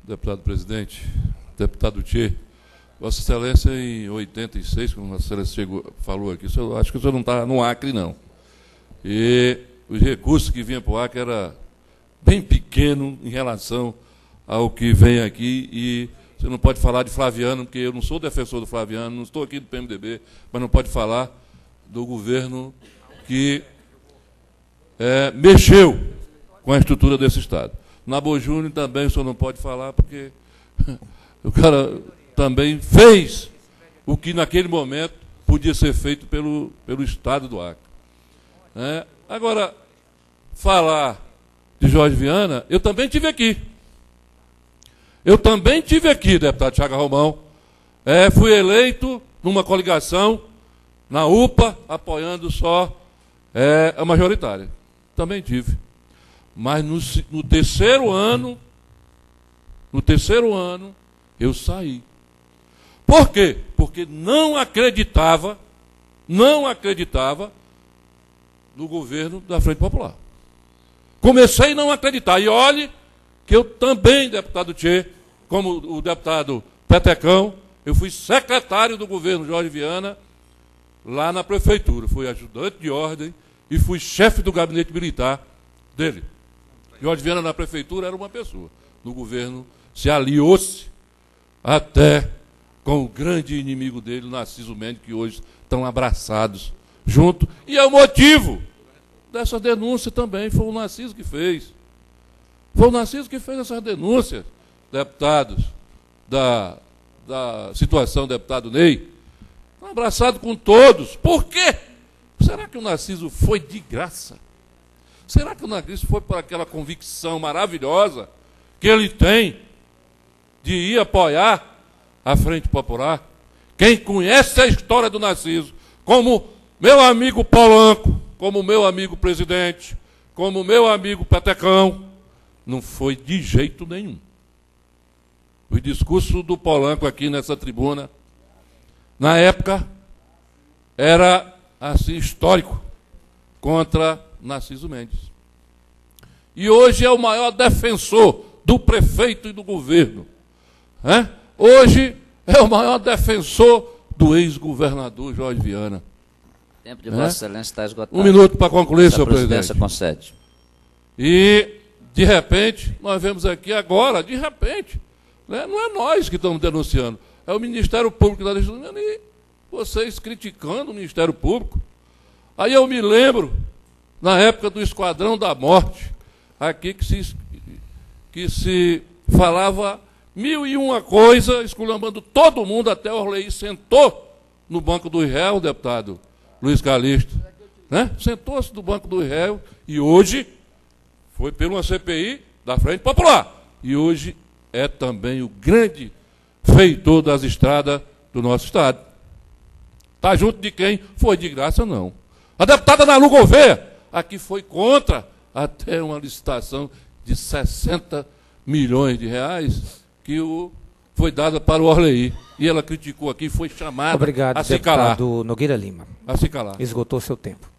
deputado presidente, deputado Tchê, Vossa Excelência, em 86, como Vossa Excelência falou aqui, acho que o senhor não está no Acre, não. E os recursos que vinham para o Acre era bem pequeno em relação ao que vem aqui, e você não pode falar de Flaviano, porque eu não sou defensor do Flaviano, não estou aqui do PMDB, mas não pode falar do governo que mexeu com a estrutura desse Estado. Nabo Júnior também o senhor não pode falar, porque o cara também fez o que naquele momento podia ser feito pelo Estado do Acre. Agora, falar de Jorge Viana, eu também tive aqui. Deputado Chaga Romão. Fui eleito numa coligação, na UPA, apoiando só a majoritária. Também tive. Mas no terceiro ano, eu saí. Por quê? Porque não acreditava no governo da Frente Popular. Comecei a não acreditar. E olhe que eu também, deputado Tchê, como o deputado Petecão, eu fui secretário do governo Jorge Viana lá na prefeitura. Fui ajudante de ordem e fui chefe do gabinete militar dele. Jorge Viana na prefeitura era uma pessoa. No governo se aliou-se até com o grande inimigo dele, Narciso Mendes, que hoje estão abraçados junto. E é o motivo dessa denúncia também, foi o Narciso que fez. Foi o Narciso que fez essas denúncias, deputados da situação, deputado Ney. Estão abraçados com todos. Por quê? Será que o Narciso foi de graça? Será que o Narciso foi por aquela convicção maravilhosa que ele tem de ir apoiar a Frente Popular? Quem conhece a história do Narciso, como meu amigo Polanco, como meu amigo presidente, como meu amigo Petecão, não foi de jeito nenhum. O discurso do Polanco aqui nessa tribuna, na época, era assim histórico contra Narciso Mendes. E hoje é o maior defensor do prefeito e do governo. Hoje é o maior defensor do ex-governador Jorge Viana. O tempo de Vossa Excelência está esgotado. Um minuto para concluir, senhor presidente. A presidência concede. E, de repente, nós vemos aqui agora, de repente, não é nós que estamos denunciando, é o Ministério Público que está denunciando, e vocês criticando o Ministério Público. Aí eu me lembro, na época do Esquadrão da Morte, aqui que se falava 1001 coisa, esculhambando todo mundo, até o Orley sentou no banco do réu, deputado Luiz Calixto. Sentou-se no banco do réu e hoje foi por uma CPI da Frente Popular. E hoje é também o grande feitor das estradas do nosso Estado. Está junto de quem? Foi de graça, não. A deputada Nalu Gouveia, aqui foi contra até uma licitação de 60 milhões de reais que foi dada para o Orley. E ela criticou aqui, foi chamada a se calar. Obrigado, deputado Nogueira Lima. A se calar. Esgotou seu tempo.